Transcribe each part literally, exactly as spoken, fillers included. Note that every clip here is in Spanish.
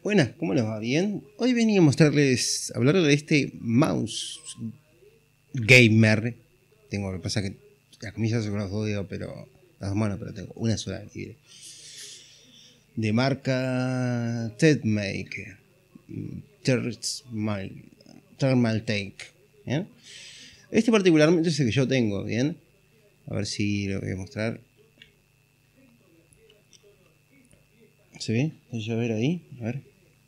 Buenas, ¿cómo les va? ¿Bien? Hoy venía a mostrarles, a hablar de este mouse gamer. Tengo, lo que pasa que las camisas son con los dos dedos, pero las dos manos, pero tengo una sola libre. De marca Tedmaker, Thermal, Thermaltake. ¿Bien? Este particularmente es el que yo tengo, ¿bien? A ver si lo voy a mostrar. ¿Se ve? ¿Se a ver ahí? A ver.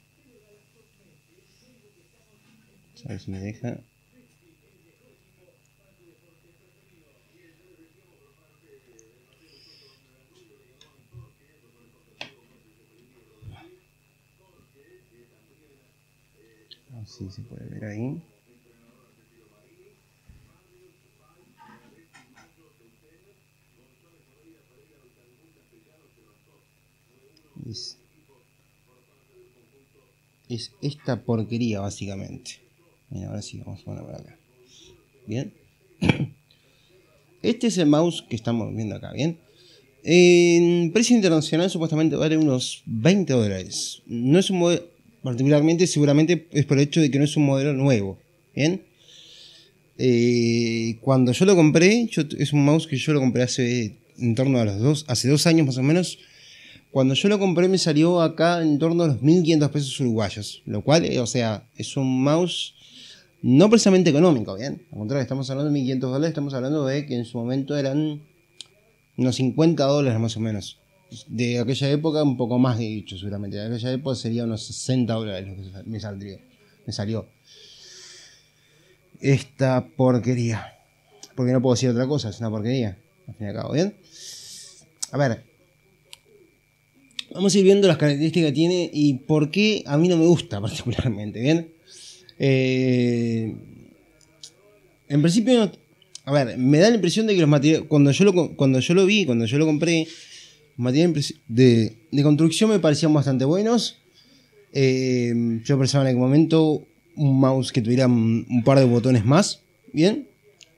A ver si me deja. A ver si se puede ver ahí. Es, es esta porquería básicamente. Mira, ahora sí vamos a poner por acá. Bien. Este es el mouse que estamos viendo acá, bien. En precio internacional supuestamente vale unos veinte dólares. No es un modelo, particularmente seguramente es por el hecho de que no es un modelo nuevo. Bien. Eh, cuando yo lo compré, yo, es un mouse que yo lo compré hace en torno a los dos, hace dos años más o menos. Cuando yo lo compré me salió acá en torno a los mil quinientos pesos uruguayos. Lo cual, eh, o sea, es un mouse no precisamente económico, ¿bien? Al contrario, estamos hablando de mil quinientos dólares, estamos hablando de que en su momento eran unos cincuenta dólares más o menos. De aquella época un poco más, de hecho, seguramente. De aquella época sería unos sesenta dólares lo que me saldría. Me salió. Esta porquería. Porque no puedo decir otra cosa, es una porquería. Al fin y al cabo, ¿bien? A ver. Vamos a ir viendo las características que tiene y por qué a mí no me gusta particularmente, ¿bien? Eh, en principio, a ver, me da la impresión de que los materiales, cuando yo lo, cuando yo lo vi, cuando yo lo compré, los materiales de, de construcción me parecían bastante buenos. Eh, yo pensaba en aquel momento un mouse que tuviera un, un par de botones más, ¿bien?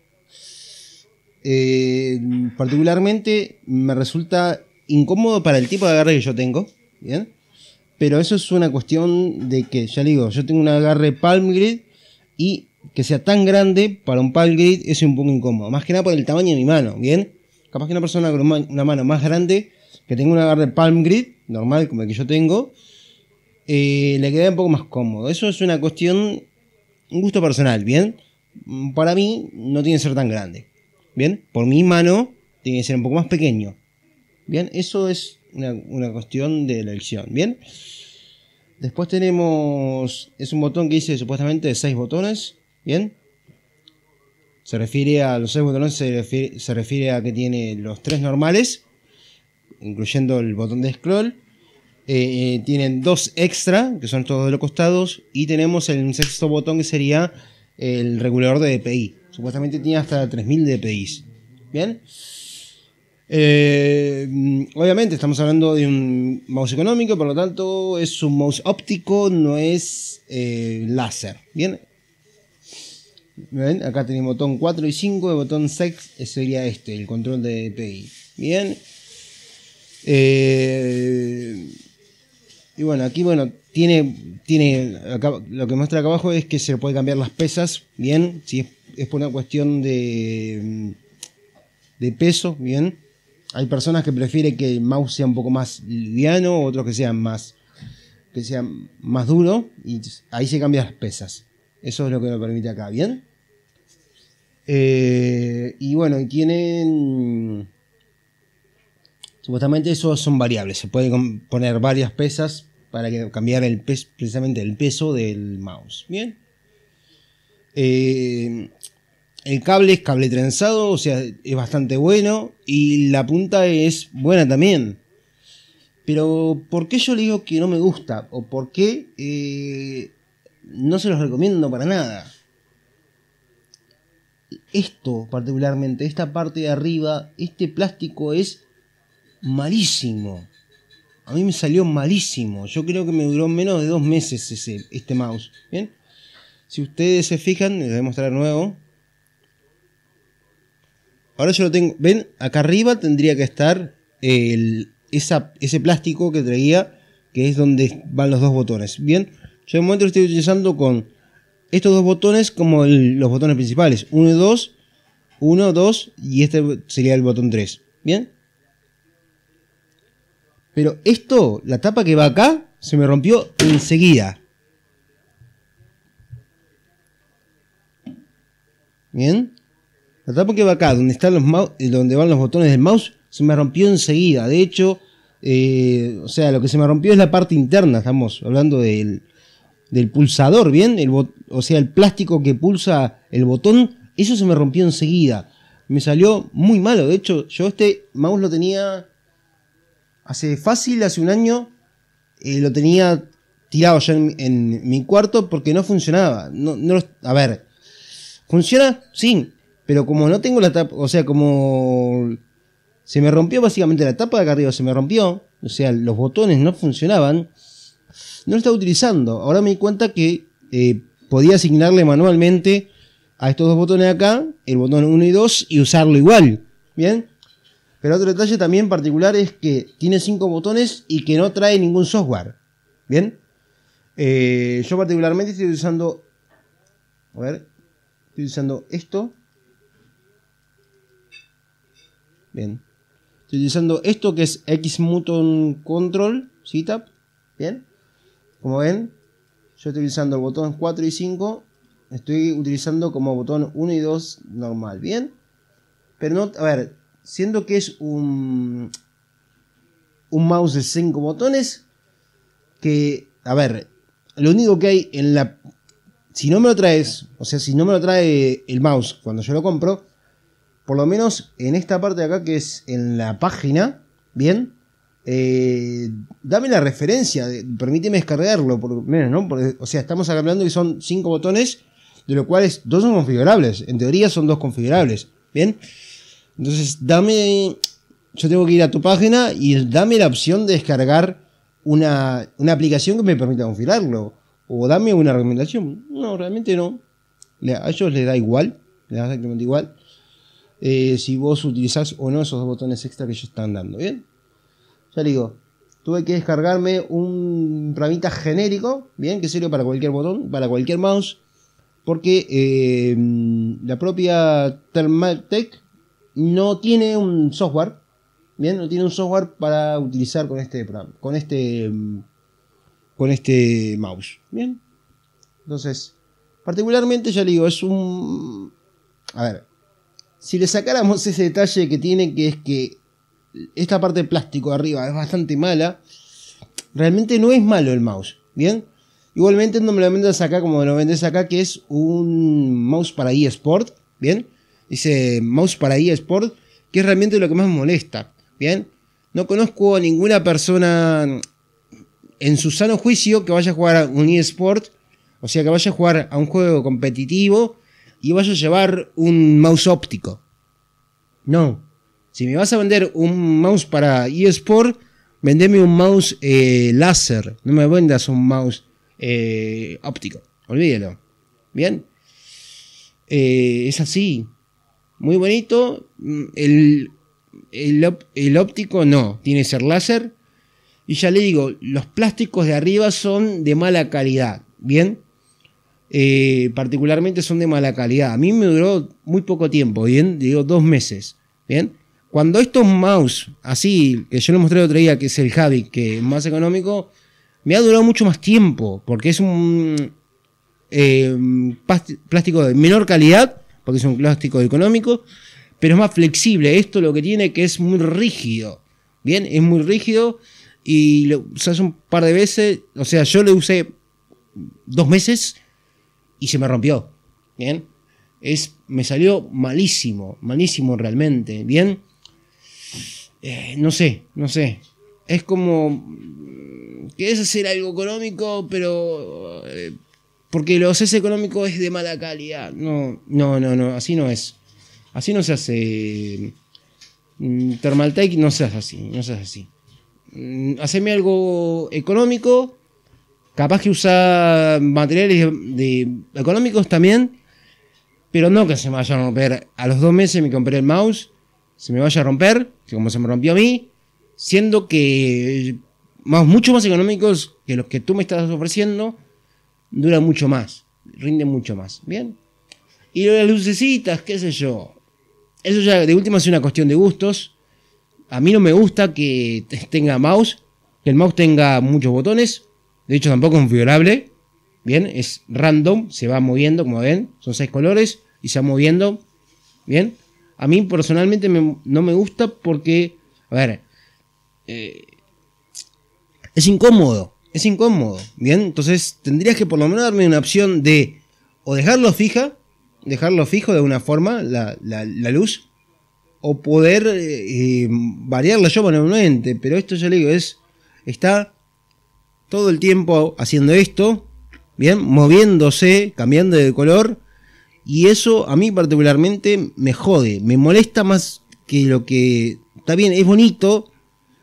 Eh, particularmente me resulta incómodo para el tipo de agarre que yo tengo, ¿bien? Pero eso es una cuestión de que, ya le digo, yo tengo un agarre palm grip y que sea tan grande para un palm grip es un poco incómodo. Más que nada por el tamaño de mi mano, ¿bien? Capaz que una persona con una mano más grande, que tenga un agarre palm grip, normal como el que yo tengo, eh, le queda un poco más cómodo. Eso es una cuestión, un gusto personal, ¿bien? Para mí no tiene que ser tan grande, ¿bien? Por mi mano tiene que ser un poco más pequeño. Bien, eso es una, una cuestión de la elección. Bien, después tenemos, es un botón que dice supuestamente de seis botones. Bien, se refiere a los seis botones, se refiere, se refiere a que tiene los tres normales, incluyendo el botón de scroll. Eh, tienen dos extra, que son todos de los costados, y tenemos el sexto botón que sería el regulador de D P I. Supuestamente tiene hasta tres mil D P I. Bien. Eh, obviamente estamos hablando de un mouse económico, por lo tanto es un mouse óptico, no es eh, láser. Bien, ¿ven? Acá tenemos botón cuatro y cinco, el botón seis sería este, el control de D P I. Bien, eh, y bueno, aquí bueno, tiene, tiene acá, lo que muestra acá abajo es que se puede cambiar las pesas. Bien, si es, es por una cuestión de, de peso, bien. Hay personas que prefieren que el mouse sea un poco más liviano, otros que sean más, que sea más duro, y ahí se cambian las pesas. Eso es lo que me permite acá, ¿bien? Eh, y bueno, tienen... Supuestamente esos son variables, se pueden poner varias pesas para que, cambiar el peso, precisamente el peso del mouse, ¿bien? Eh... El cable es cable trenzado, o sea, es bastante bueno. Y la punta es buena también. Pero, ¿por qué yo le digo que no me gusta? ¿O por qué eh, no se los recomiendo para nada? Esto, particularmente, esta parte de arriba, este plástico es malísimo. A mí me salió malísimo. Yo creo que me duró menos de dos meses ese, este mouse. ¿Bien? Si ustedes se fijan, les voy a mostrar de nuevo. Ahora yo lo tengo, ven, acá arriba tendría que estar el, esa, ese plástico que traía que es donde van los dos botones. Bien, yo de momento lo estoy utilizando con estos dos botones como el, los botones principales, uno y dos, uno, dos y este sería el botón tres. Bien. Pero esto, la tapa que va acá, se me rompió enseguida. Bien. La tapa que va acá, donde están los mouse, donde van los botones del mouse, se me rompió enseguida. De hecho, eh, o sea, lo que se me rompió es la parte interna. Estamos hablando del, del pulsador, ¿bien? El o sea, el plástico que pulsa el botón, eso se me rompió enseguida. Me salió muy malo. De hecho, yo este mouse lo tenía hace fácil, hace un año, eh, lo tenía tirado ya en, en mi cuarto porque no funcionaba. No, no, a ver, ¿funciona? Sí, pero como no tengo la tapa, o sea, como se me rompió básicamente la tapa de acá arriba, se me rompió, o sea, los botones no funcionaban, no lo estaba utilizando. Ahora me di cuenta que eh, podía asignarle manualmente a estos dos botones de acá, el botón uno y dos, y usarlo igual, ¿bien? Pero otro detalle también particular es que tiene cinco botones y que no trae ningún software. ¿Bien? Eh, yo particularmente estoy usando... A ver. Estoy usando esto. Bien. Estoy utilizando esto que es X-Button Control. C-Tap. Bien. Como ven, yo estoy utilizando el botón cuatro y cinco. Estoy utilizando como botón uno y dos normal. Bien. Pero no... A ver... Siendo que es un, un mouse de cinco botones, que, a ver, lo único que hay en la... Si no me lo traes, o sea, si no me lo trae el mouse cuando yo lo compro, por lo menos en esta parte de acá, que es en la página, bien, eh, dame la referencia, de, permíteme descargarlo, por lo menos, ¿no? Porque, o sea, estamos hablando que son cinco botones, de los cuales dos son configurables, en teoría son dos configurables, bien. Entonces, dame, yo tengo que ir a tu página y dame la opción de descargar una, una aplicación que me permita configurarlo. O dame una recomendación. No, realmente no. A ellos les da igual, les da exactamente igual. Eh, si vos utilizás o no esos dos botones extra que ellos están dando, ¿bien? Ya digo, tuve que descargarme un programita genérico, ¿bien? Que sirve para cualquier botón, para cualquier mouse. Porque eh, la propia Thermaltake no tiene un software, bien, no tiene un software para utilizar con este con este con este mouse, bien. Entonces, particularmente ya le digo, es un, a ver, si le sacáramos ese detalle que tiene, que es que esta parte de plástico de arriba es bastante mala, realmente no es malo el mouse, bien. Igualmente no me lo vendas acá como me lo vendes acá, que es un mouse para eSport, bien. Dice mouse para eSport, que es realmente lo que más me molesta. Bien, no conozco a ninguna persona en su sano juicio que vaya a jugar a un eSport, o sea, que vaya a jugar a un juego competitivo y vaya a llevar un mouse óptico. No, si me vas a vender un mouse para eSport, vendeme un mouse eh, láser, no me vendas un mouse eh, óptico, olvídalo. Bien, eh, es así. Muy bonito. El, el, el óptico no, tiene que ser láser. Y ya le digo, los plásticos de arriba son de mala calidad. Bien. Eh, particularmente son de mala calidad. A mí me duró muy poco tiempo. Bien. Digo, dos meses. Bien. Cuando estos mouse, así, que yo le mostré el otro día, que es el Havik, que es más económico, me ha durado mucho más tiempo. Porque es un eh, plástico de menor calidad. Porque es un plástico económico, pero es más flexible. Esto lo que tiene que es muy rígido. Bien, es muy rígido y lo usas un par de veces. O sea, yo lo usé dos meses y se me rompió. Bien, es, me salió malísimo, malísimo realmente. Bien, eh, no sé, no sé. Es como, querés hacer algo económico, pero... Eh, porque lo haces económico es de mala calidad. No, no, no, no, así no es. Así no se hace. Thermaltake no se hace así, no se hace así. Haceme algo económico. Capaz que usa materiales de, de, económicos también. Pero no que se me vaya a romper. A los dos meses me compré el mouse. Se me vaya a romper, que como se me rompió a mí. Siendo que mouse mucho más económicos que los que tú me estás ofreciendo, duran mucho más, rinden mucho más, ¿bien? Y lo de las lucecitas, qué sé yo, eso ya de última es una cuestión de gustos. A mí no me gusta que tenga mouse, que el mouse tenga muchos botones, de hecho tampoco es configurable, ¿bien? Es random, se va moviendo, como ven, son seis colores y se va moviendo, ¿bien? A mí personalmente me, no me gusta porque, a ver, eh, es incómodo, es incómodo, ¿bien? Entonces tendrías que por lo menos darme una opción de o dejarlo fija, dejarlo fijo de alguna forma, la, la, la luz, o poder eh, variarla yo manualmente, pero esto ya le digo, es, está todo el tiempo haciendo esto, ¿bien? Moviéndose, cambiando de color. Y eso a mí particularmente me jode, me molesta más que lo que... Está bien, es bonito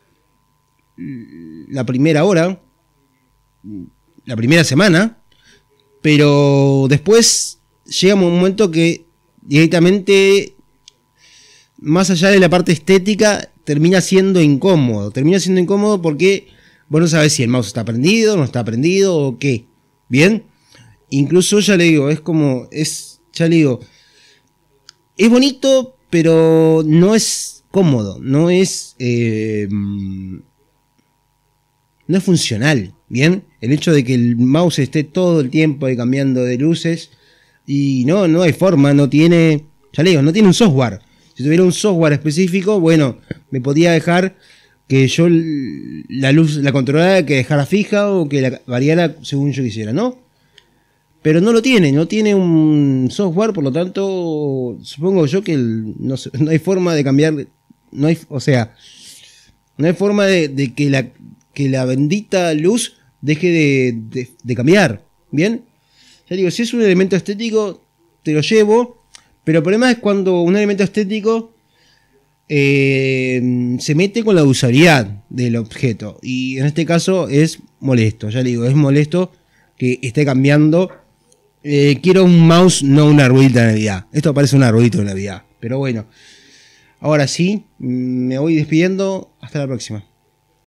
la primera hora, la primera semana, pero después llega un momento que directamente, más allá de la parte estética, termina siendo incómodo. Termina siendo incómodo porque vos no sabés si el mouse está prendido, no está prendido o qué. ¿Bien? Incluso ya le digo, es como... es Ya le digo, es bonito, pero no es cómodo, no es eh, no es funcional, ¿bien? El hecho de que el mouse esté todo el tiempo cambiando de luces y no, no hay forma, no tiene, ya le digo, no tiene un software. Si tuviera un software específico, bueno, me podía dejar que yo la luz la controlara, que dejara fija o que la variara según yo quisiera, ¿no? Pero no lo tiene, no tiene un software, por lo tanto, supongo yo que el, no, no hay forma de cambiar, no hay, o sea, no hay forma de, de que, la, que la bendita luz deje de, de, de cambiar, ¿bien? Ya digo, si es un elemento estético, te lo llevo, pero el problema es cuando un elemento estético eh, se mete con la usabilidad del objeto, y en este caso es molesto, ya digo, es molesto que esté cambiando. Eh, quiero un mouse, no una ruedita de Navidad. Esto parece un arbolito de Navidad. Pero bueno. Ahora sí, me voy despidiendo. Hasta la próxima.